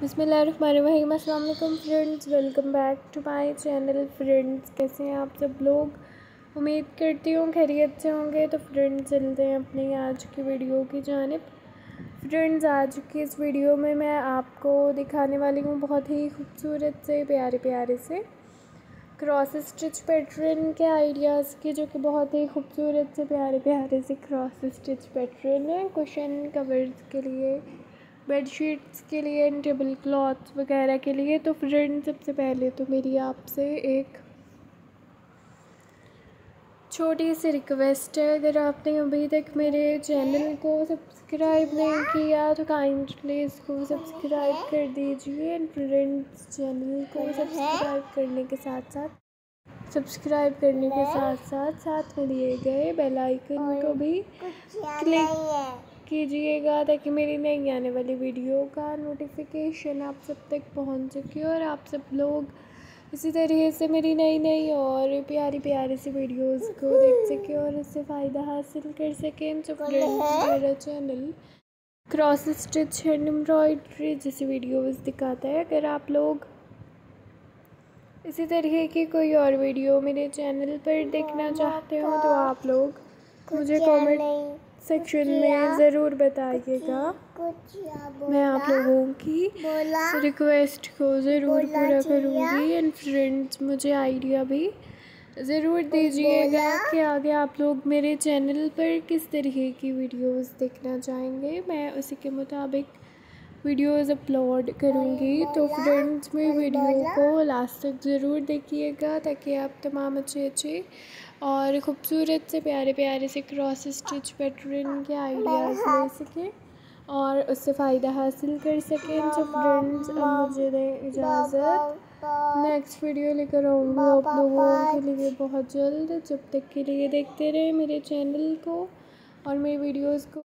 बिस्मिल्लाहिर्रहमानिर्रहीम। अस्सलाम वालेकुम friends, welcome back to my channel. Friends, कैसे हैं आप सब लोग? उम्मीद करती हूँ खैरियत से होंगे। तो फ्रेंड्स, चलते हैं अपनी आज की वीडियो की जानिब। फ्रेंड्स, आज की इस वीडियो में मैं आपको दिखाने वाली हूँ बहुत ही खूबसूरत से प्यारे प्यारे से क्रॉस स्टिच पैटर्न के आइडियाज़ के, जो कि बहुत ही खूबसूरत से प्यारे प्यारे से क्रॉस स्टिच पैटर्न है कुशन कवर्स के लिए, बेडशीट्स के लिए, टेबल क्लॉथ्स वगैरह के लिए। तो फ्रेंड्स, सबसे पहले तो मेरी आपसे एक छोटी सी रिक्वेस्ट है, अगर आपने अभी तक मेरे चैनल को सब्सक्राइब नहीं किया तो काइंडली इसको सब्सक्राइब कर दीजिए। एंड फ्रेंड्स, चैनल को सब्सक्राइब करने के साथ में दिए गए बेल आइकन को भी क्लिक कीजिएगा, ताकि मेरी नई आने वाली वीडियो का नोटिफिकेशन आप सब तक पहुंच सके और आप सब लोग इसी तरीके से मेरी नई और प्यारी प्यारी सी वीडियोस को देख सकें और इससे फ़ायदा हासिल कर सकें। तो फ्रेंड्स, मेरा channel cross stitch hand embroidery जैसी वीडियोस दिखाता है। अगर आप लोग इसी तरीके की कोई और वीडियो मेरे चैनल पर देखना चाहते हो तो आप लोग मुझे कमेंट सेक्शन में ज़रूर बताइएगा। मैं आप लोगों की रिक्वेस्ट को ज़रूर पूरा करूँगी। एंड फ्रेंड्स, मुझे आइडिया भी ज़रूर दीजिएगा कि आगे आप लोग मेरे चैनल पर किस तरीके की वीडियोस देखना चाहेंगे। मैं उसी के मुताबिक वीडियोस अपलोड करूँगी। तो फ्रेंड्स, मेरी वीडियो को लास्ट तक ज़रूर देखिएगा, ताकि आप तमाम अच्छे और ख़ूबसूरत से प्यारे प्यारे से क्रॉस स्टिच पैटर्न के आइडियाज़ ले सकें और उससे फ़ायदा हासिल कर सकें। तो फ्रेंड्स, अब मुझे दें इजाज़त। नेक्स्ट वीडियो लेकर आऊँगी आप लोगों के लिए बहुत जल्द। जब तक के लिए देखते रहें मेरे चैनल को और मेरी वीडियोज़ को।